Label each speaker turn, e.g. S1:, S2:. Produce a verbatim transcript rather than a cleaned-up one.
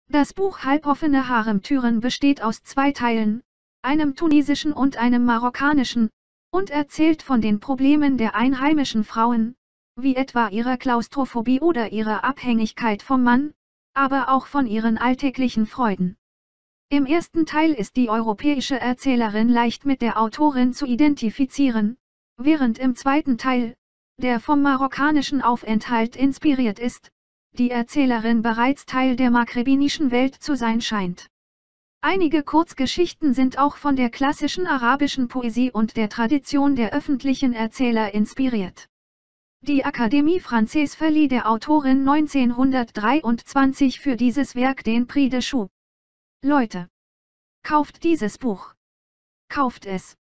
S1: Das Buch Halboffene Haremtüren besteht aus zwei Teilen, einem tunesischen und einem marokkanischen, und erzählt von den Problemen der einheimischen Frauen, wie etwa ihrer Klaustrophobie oder ihrer Abhängigkeit vom Mann, aber auch von ihren alltäglichen Freuden. Im ersten Teil ist die europäische Erzählerin leicht mit der Autorin zu identifizieren, während im zweiten Teil, der vom marokkanischen Aufenthalt inspiriert ist, die Erzählerin bereits Teil der maghrebinischen Welt zu sein scheint. Einige Kurzgeschichten sind auch von der klassischen arabischen Poesie und der Tradition der öffentlichen Erzähler inspiriert. Die Académie Française verlieh der Autorin neunzehnhundertdreiundzwanzig für dieses Werk den Prix de Chaux. Leute! Kauft dieses Buch! Kauft es!